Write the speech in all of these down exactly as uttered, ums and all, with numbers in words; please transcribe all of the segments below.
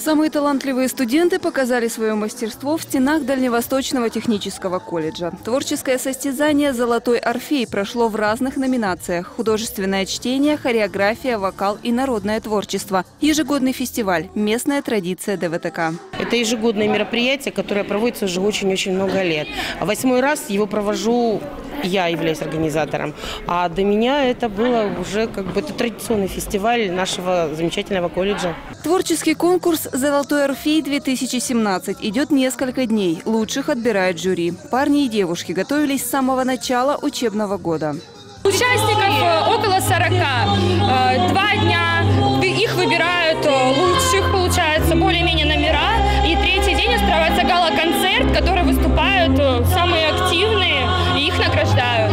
Самые талантливые студенты показали свое мастерство в стенах Дальневосточного технического колледжа. Творческое состязание «Золотой Орфей» прошло в разных номинациях – художественное чтение, хореография, вокал и народное творчество. Ежегодный фестиваль – местная традиция ДВТК. Это ежегодное мероприятие, которое проводится уже очень-очень много лет. Восьмой раз его провожу, я являюсь организатором. А до меня это было уже как бы это традиционный фестиваль нашего замечательного колледжа. Творческий конкурс «Золотой Орфей-две тысячи семнадцать» идет несколько дней. Лучших отбирает жюри. Парни и девушки готовились с самого начала учебного года. Участников около сорока. Два дня их выбирают лучших, получается, более-менее номера. И третий день устраивается гала-концерт, который выступают самые активные, и их награждают.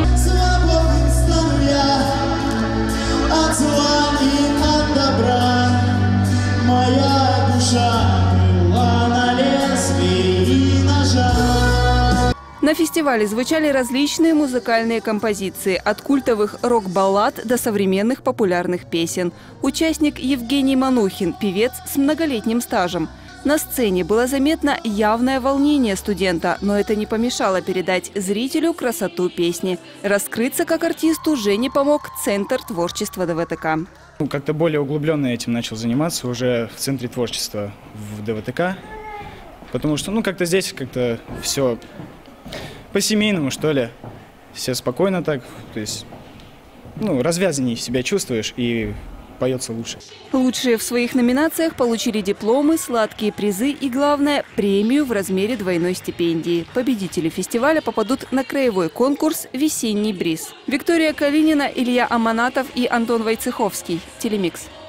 Моя душа была на лезвии ножа. На фестивале звучали различные музыкальные композиции – от культовых рок-баллад до современных популярных песен. Участник Евгений Манухин – певец с многолетним стажем. На сцене было заметно явное волнение студента, но это не помешало передать зрителю красоту песни. Раскрыться как артисту Жене помог Центр творчества ДВТК. Ну, как-то более углубленно этим начал заниматься уже в Центре творчества в ДВТК, потому что ну как-то здесь как-то все по-семейному, что ли, все спокойно так, то есть ну, развязаннее себя чувствуешь и поется лучше. Лучшие в своих номинациях получили дипломы, сладкие призы и, главное, премию в размере двойной стипендии. Победители фестиваля попадут на краевой конкурс «Весенний бриз». Виктория Калинина, Илья Аманатов и Антон Войцеховский. Телемикс.